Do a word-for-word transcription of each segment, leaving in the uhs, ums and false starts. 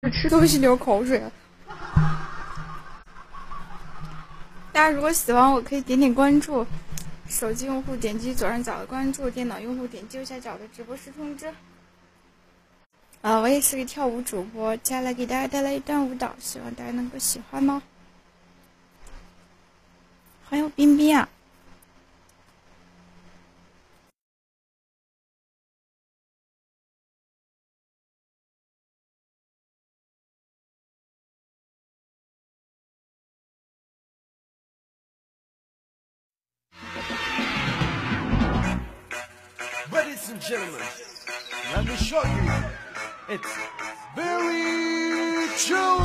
吃东西流口水。大家如果喜欢我，可以点点关注。手机用户点击左上角的关注，电脑用户点击右下角的直播室通知。啊，我也是个跳舞主播，接下来给大家带来一段舞蹈，希望大家能够喜欢吗？欢迎冰冰啊！ Ladies and gentlemen, let me show you. It's very true.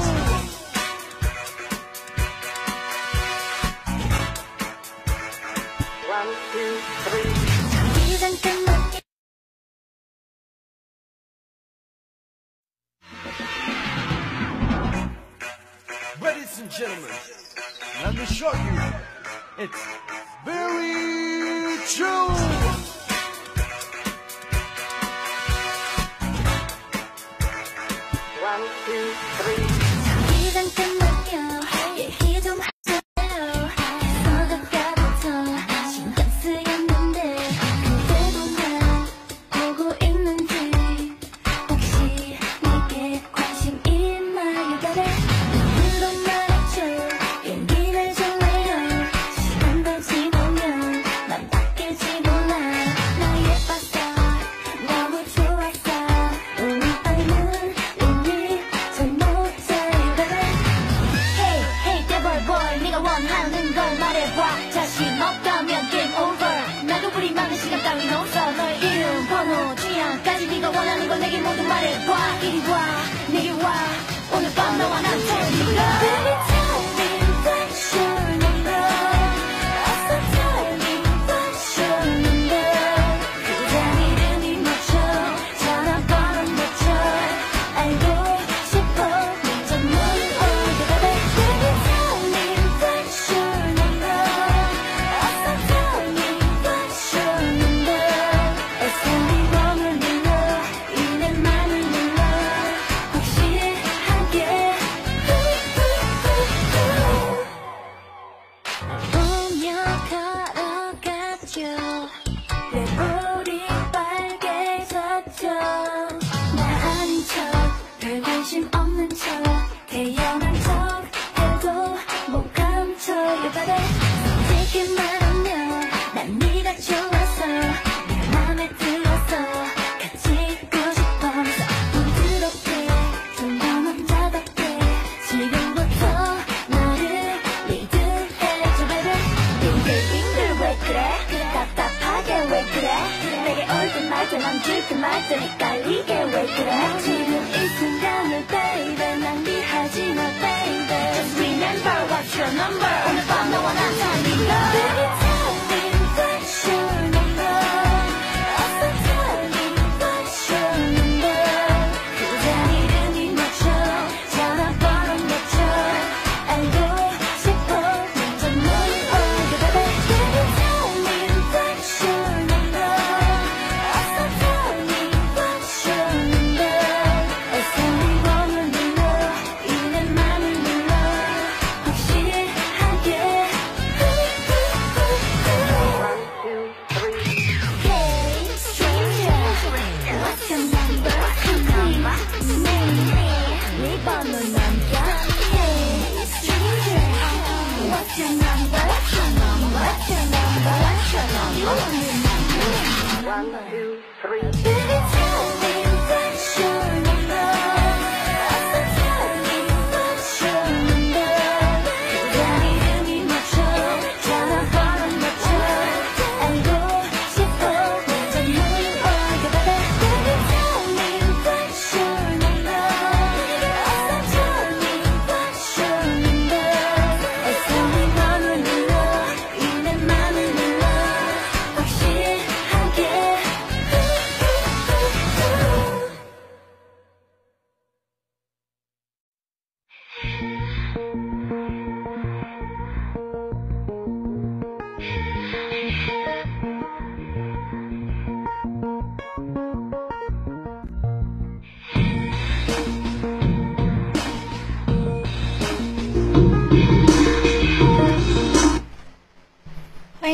One, two, three. Ladies and gentlemen, let me show you. It's very true. One, two, three.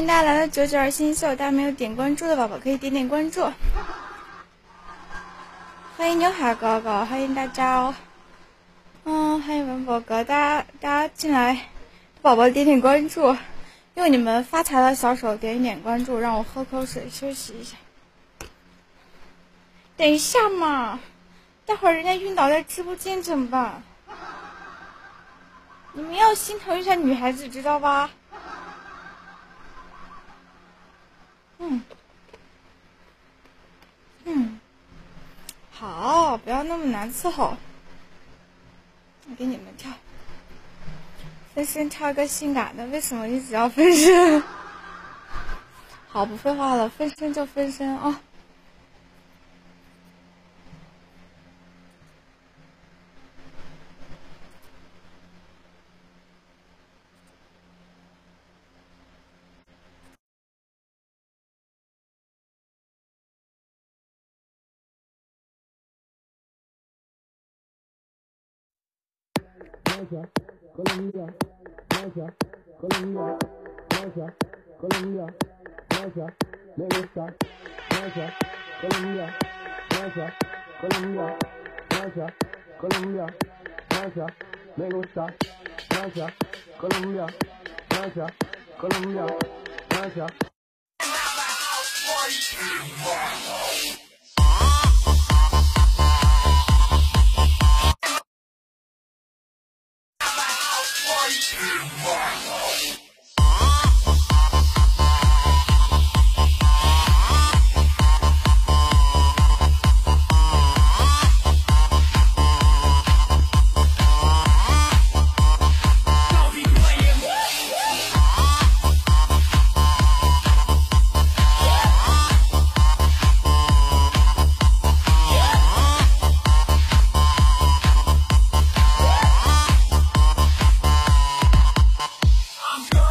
大家来到九九二新秀，大家没有点关注的宝宝可以点点关注。欢迎牛海哥哥，欢迎大家哦。嗯，欢迎文博哥，大家大家进来，宝宝点点关注，用你们发财的小手点一点关注，让我喝口水休息一下。等一下嘛，待会儿人家晕倒在直播间怎么办？你们要心疼一下女孩子，知道吧？嗯嗯，好，不要那么难伺候。我给你们跳，分身跳一个性感的，为什么一直要分身？好，不废话了，分身就分身啊、哦！ Colombia, Francia, Colombia, Francia, Colombia, Francia, me gusta, Francia, Colombia, Francia, Colombia, Francia, Colombia, Francia, me gusta, Francia, Colombia, Francia, Colombia, Francia. I'm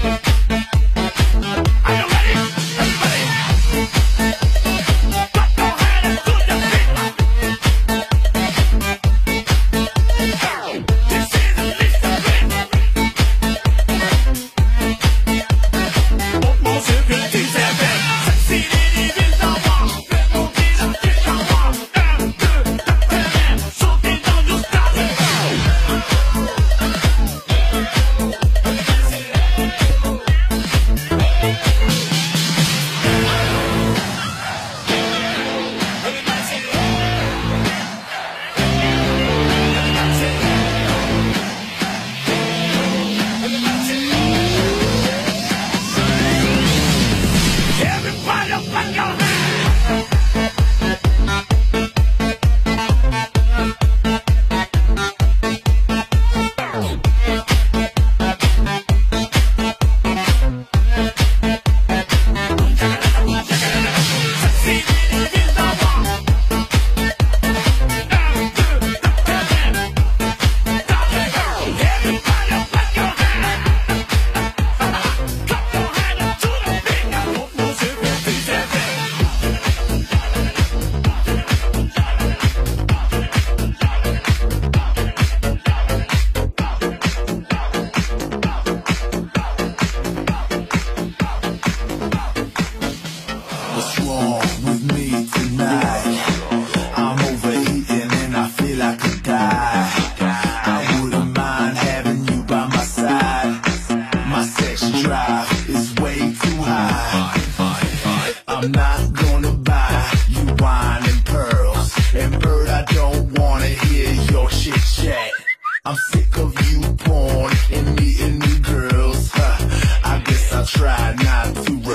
I'm sick of you porn and meeting new girls. Huh, I guess I'll try not to. Re-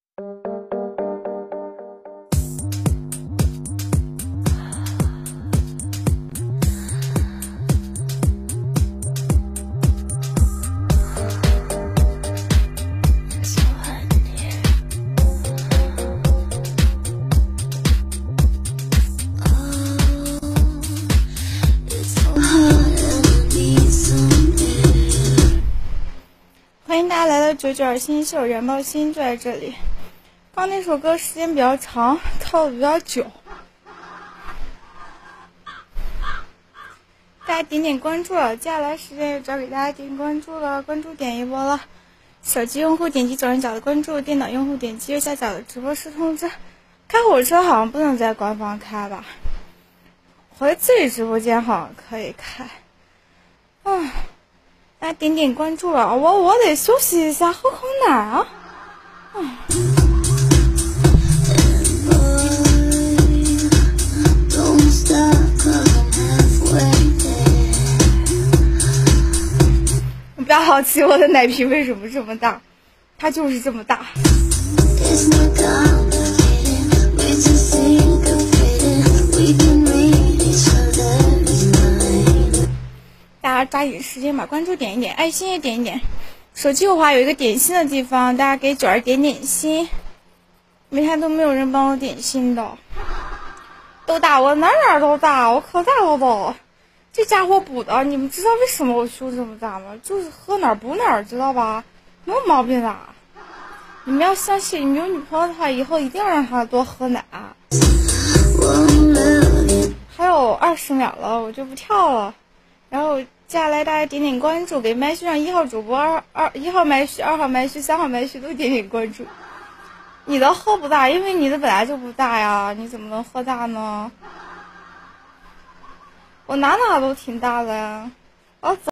欢迎大家来到九九二新秀，燃爆心就在这里。刚那首歌时间比较长，跳的比较久，大家点点关注了。接下来时间就交给大家点关注了，关注点一波了。手机用户点击左上角的关注，电脑用户点击右下角的直播室通知。开火车好像不能在官方开吧？回自己直播间好像可以开。嗯。大家点点关注了，我我得休息一下，喝口奶啊！嗯，你不要好奇我的奶瓶为什么这么大，它就是这么大。大家抓紧时间把关注点一点，爱心也点一点。手机右滑有一个点心的地方，大家给九儿点点心。没看都没有人帮我点心的，都大，我哪哪都大，我可大了都。这家伙补的，你们知道为什么我胸这么大吗？就是喝哪儿补哪儿，知道吧？没有毛病的。你们要相信，你们有女朋友的话，以后一定要让她多喝奶。还有二十秒了，我就不跳了。然后接下来大家点点关注，给麦序上一号主播、二二一号麦序、二号麦序、三号麦序都点点关注。你的喝不大，因为你的本来就不大呀，你怎么能喝大呢？我哪哪都挺大的呀，我走。